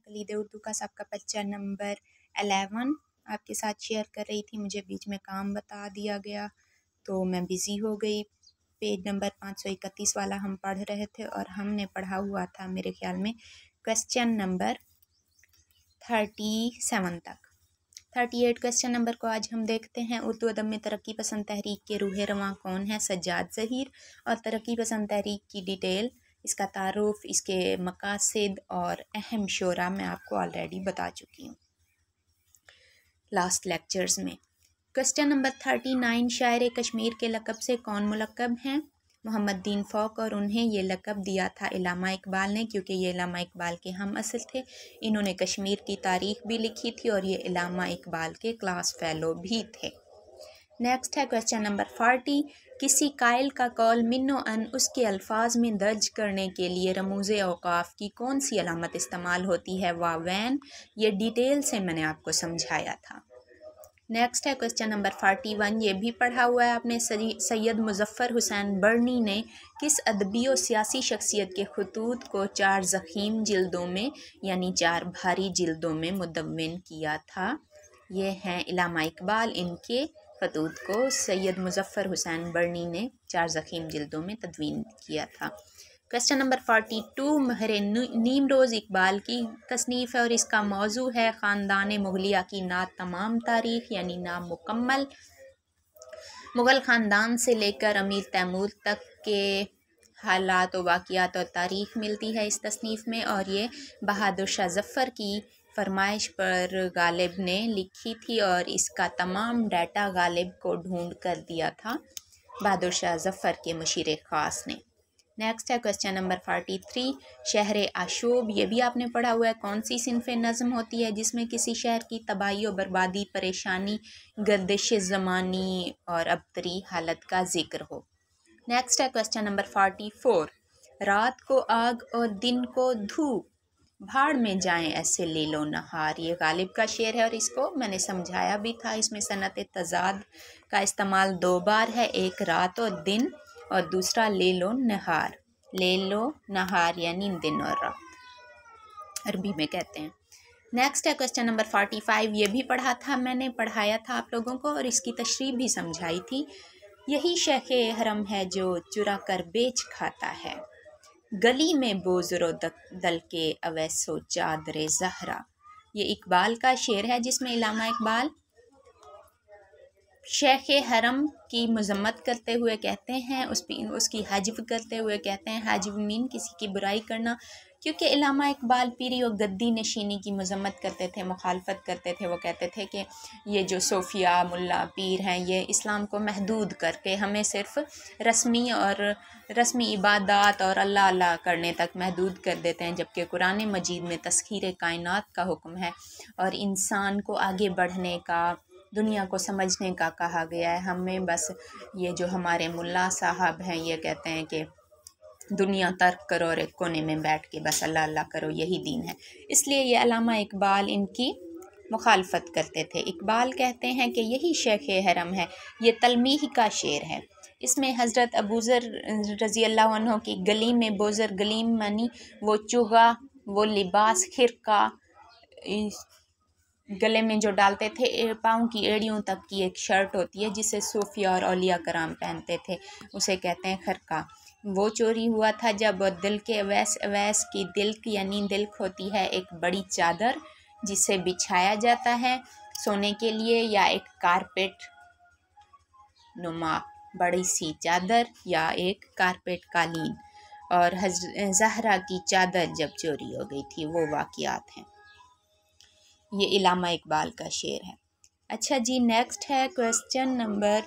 तकलीद उर्दू का सबका पेच्चा नंबर 11 आपके साथ शेयर कर रही थी। मुझे बीच में काम बता दिया गया तो मैं बिज़ी हो गई। पेज नंबर 531 वाला हम पढ़ रहे थे और हमने पढ़ा हुआ था मेरे ख्याल में क्वेश्चन नंबर 37 तक। 38 क्वेश्चन नंबर को आज हम देखते हैं। उर्दू अदब में तरक्की पसंद तहरीक के रूह रवां कौन है? सज्जाद ज़हीर। और तरक्की पसंद तहरीक की डिटेल, इसका तारुफ, इसके मकासद और अहम शोरा मैं आपको ऑलरेडी बता चुकी हूँ लास्ट लेक्चर्स में। क्वेश्चन नंबर 39, शायर कश्मीर के लक़ब से कौन मुलक़ब हैं? मोहम्मद दीन फ़ौक, और उन्हें ये लक़ब दिया था इल्लामा इकबाल ने, क्योंकि ये इल्लामा इकबाल के हम असल थे। इन्होंने कश्मीर की तारीख़ भी लिखी थी और ये इल्लामा इकबाल के क्लास फ़ेलो भी थे। नेक्स्ट है क्वेश्चन नंबर 40, किसी कायल का कौल मिन्नो अन उसके अल्फाज में दर्ज करने के लिए रमूज़े औक़ाफ़ की कौन सी अलामत इस्तेमाल होती है? वावैन। ये डिटेल से मैंने आपको समझाया था। नेक्स्ट है क्वेश्चन नंबर 41, ये भी पढ़ा हुआ है आपने। सैयद मुज़फ़्फ़र हुसैन बर्नी ने किस अदबी और सियासी शख्सियत के खतूत को 4 ज़ख़ीम जिल्दों में यानी 4 भारी जिल्दों में मुदव्वन किया था? ये हैं इल्लामा इकबाल। इनके खतूत को सैयद मुज़फ़्फ़र हुसैन बर्नी ने 4 ज़ख़ीम जिल्दों में तदवीन किया था। क्वेश्चन नंबर 42, महर नीमरोज़ इकबाल की तसनीफ़ है और इसका मौजू है ख़ानदान मुग़लिया की नात तमाम तारीख़ यानी नाम मुकम्मल। मुग़ल ख़ानदान से लेकर अमीर तैमूर तक के हालात व वाक़ियात और तारीख़ मिलती है इस तसनीफ़ में, और ये बहादुर शाह ज़फ़र की फरमाइश पर गालिब ने लिखी थी और इसका तमाम डाटा गालिब को ढूंढ कर दिया था बहादुर शाह ज़फ़र के मुशीर ख़ास ने। नेक्स्ट है क्वेश्चन नंबर 43, शहर आशूब, ये भी आपने पढ़ा हुआ है। कौन सी सिनफ़ नज़म होती है जिसमें किसी शहर की तबाही और बर्बादी, परेशानी, गर्दिश ज़मानी और अबतरी हालत का ज़िक्र हो? नेक्स्ट है क्वेश्चन नंबर 44, रात को आग और दिन को धूप, भाड़ में जाएं ऐसे लीलो नहार। ये गालिब का शेर है और इसको मैंने समझाया भी था। इसमें सनत तज़ाद का इस्तेमाल 2 बार है, एक रात और दिन और दूसरा लेलो नहार। लेलो नहार यानी दिन और रात अरबी में कहते हैं। नेक्स्ट है क्वेश्चन नंबर 45, ये भी पढ़ा था मैंने, पढ़ाया था आप लोगों को और इसकी तशरीह भी समझाई थी। यही शेख हरम है जो चुरा कर बेच खाता है, गली में बोजरो दल के अवैसो चादरे ज़हरा। ये इकबाल का शेर है जिसमें इल्लामा इकबाल शेख हरम की मजम्मत करते हुए कहते हैं, उसकी हजव करते हुए कहते हैं, हजव मीन किसी की बुराई करना, क्योंकि इल्लामा इकबाल पीरी और गद्दी नशीनी की मजम्मत करते थे, मुखालफत करते थे। वो कहते थे कि ये जो सूफिया मुल्ला पीर हैं ये इस्लाम को महदूद करके हमें सिर्फ़ रस्मी इबादत और अल्लाह अल्लाह करने तक महदूद कर देते हैं, जबकि कुरान मजीद में तस्खीर कायनात का हुक्म है और इंसान को आगे बढ़ने का, दुनिया को समझने का कहा गया है। हमें बस ये जो हमारे मुल्ला साहब हैं ये कहते हैं कि दुनिया तर्क करो और एक कोने में बैठ के बस अल्लाह अल्लाह करो, यही दीन है। इसलिए ये अल्लामा इकबाल इनकी मुखालफत करते थे। इकबाल कहते हैं कि यही शेख हरम है। ये तलमीह का शेर है। इसमें हज़रत अबूज़र रज़ी अल्लाह अन्हु की गली में, बोज़र गलीम मानी वो चुगा, वो लिबास खिरका, गले में जो डालते थे, पाँव की एड़ियों तक की एक शर्ट होती है जिसे सूफिया और औलिया कराम पहनते थे, उसे कहते हैं खरका। वो चोरी हुआ था जब दिल के अवैस की दिल्क यानी दिल्क होती है एक बड़ी चादर जिसे बिछाया जाता है सोने के लिए, या एक कारपेट नुमा बड़ी सी चादर या एक कारपेट कालीन, और ज़हरा की चादर जब चोरी हो गई थी, वो वाक़ियात हैं। ये इल्लामा इकबाल का शेर है। अच्छा जी, नेक्स्ट है क्वेश्चन नंबर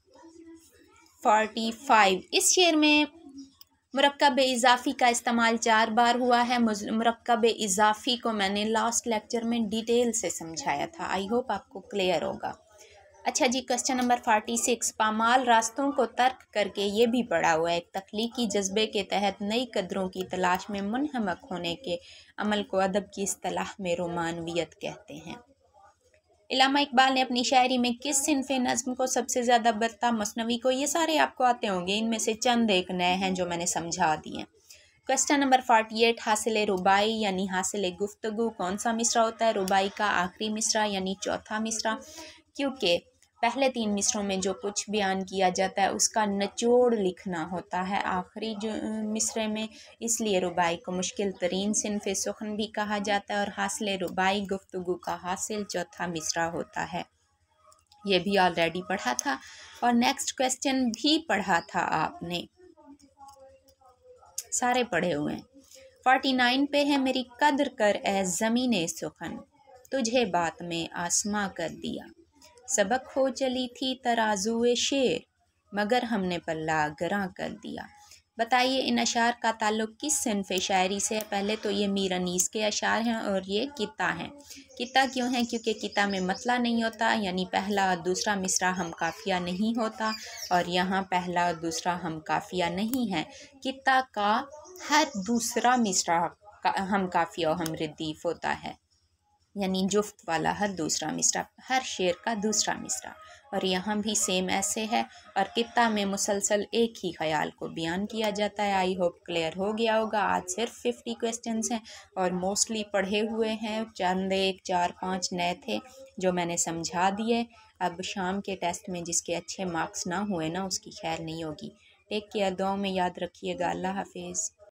45। इस शेर में मुरक्कब इज़ाफ़ी का इस्तेमाल 4 बार हुआ है। मुरक्कब इज़ाफ़ी को मैंने लास्ट लेक्चर में डिटेल से समझाया था, आई होप आपको क्लियर होगा। अच्छा जी, क्वेश्चन नंबर 46, पामाल रास्तों को तर्क करके ये भी पढ़ा हुआ है, एक तख्लीकी जज्बे के तहत नई कदरों की तलाश में मुनहमक होने के अमल को अदब की इस्तिलाह में रोमानवियत कहते हैं। इल्लामा इकबाल ने अपनी शायरी में किस सिनफ़ नज़्म को सबसे ज़्यादा बरता? मसनवी को। ये सारे आपको आते होंगे, इनमें से चंद एक नए हैं जो मैंने समझा दिए। क्वेश्चन नंबर 48, हासिल रुबाई यानी हासिल गुफ्तगू कौन सा मिसरा होता है? रुबाई का आखिरी मिसरा यानी चौथा मिसरा, क्योंकि पहले 3 मिसरों में जो कुछ बयान किया जाता है उसका निचोड़ लिखना होता है आखिरी जो मिसरे में, इसलिए रुबाई को मुश्किल तरीन सिन्फ़ सुख़न भी कहा जाता है और हासिल रुबाई गुफ्तगू का हासिल चौथा मिसरा होता है। ये भी ऑलरेडी पढ़ा था और नेक्स्ट क्वेश्चन भी पढ़ा था आपने, सारे पढ़े हुए हैं। 49 पे है, मेरी कद्र कर ए ज़मीने सुखन, तुझे बात में आसमां कर दिया। सबक हो चली थी तराजुए शेर, मगर हमने पल्ला गरां कर दिया। बताइए इन अशार का ताल्लुक़ किस सिन्फ़ शायरी से है? पहले तो ये मीर अनीस के अशार हैं और ये किता हैं। किता क्यों हैं? क्योंकि किता में मतला नहीं होता, यानी पहला और दूसरा मिसरा हम काफ़िया नहीं होता, और यहाँ पहला और दूसरा हम काफ़िया नहीं है। किता का हर दूसरा मिसरा हम काफ़िया और हम रदीफ़ होता है, यानी जुफ्त वाला हर दूसरा मिसरा, हर शेर का दूसरा मिसरा। और यहाँ भी सेम ऐसे है, और कित्ता में मुसलसल एक ही ख्याल को बयान किया जाता है। आई होप क्लियर हो गया होगा। आज सिर्फ 50 क्वेश्चंस हैं और मोस्टली पढ़े हुए हैं, चंद एक 4-5 नए थे जो मैंने समझा दिए। अब शाम के टेस्ट में जिसके अच्छे मार्क्स ना हुए ना, उसकी खैर नहीं होगी। टेक केयर, दुआओं में याद रखिएगा। अल्लाह हाफिज़।